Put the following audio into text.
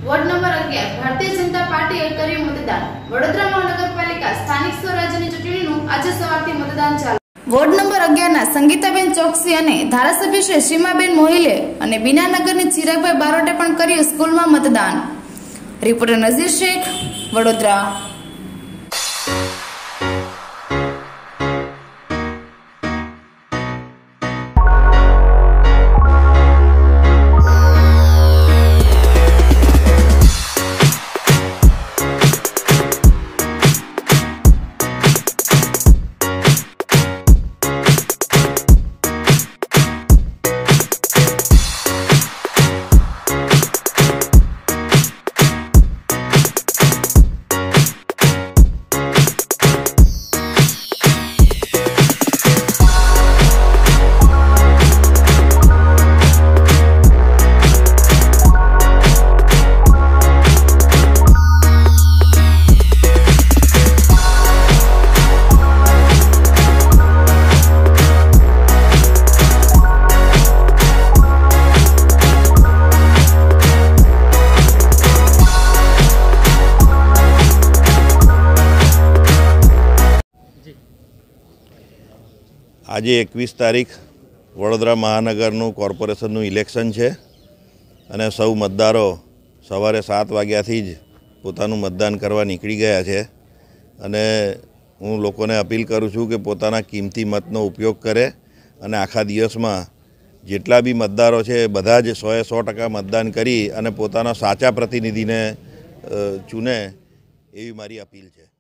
Ward number 11 Bharatiya Janata પાર્ટીએ કર્યું મતદાન। વડોદરા મહાનગરપાલિકા સ્થાનિક સ્વરાજ્યની ચૂંટણીનું આજે સવારથી મતદાન ચાલુ। વોર્ડ નંબર 11 ના સંગીતાબેન ચોકસી અને ધારાસભ્ય શ્રી સીમાબેન મોહિલે અને બીનાનગરની ચિરાગભાઈ બારોટે પણ કર્યું સ્કૂલમાં મતદાન। રિપોર્ટર નઝીર શેખ, વડોદરા। આજે 21 તારીખ વડોદરા મહાનગરનું કોર્પોરેશનનું ઇલેક્શન છે અને સૌ મતદારો સવારે 7 વાગ્યાથી જ પોતાનું મતદાન કરવા નીકળી ગયા છે અને હું લોકોને અપીલ કરું છું કે પોતાના કિંમતી મતનો ઉપયોગ કરે અને આખા દિવસમાં જેટલા બી મતદારો છે બધા જ 100% મતદાન કરી અને પોતાના સાચા પ્રતિનિધિને ચૂને એવી મારી અપીલ છે।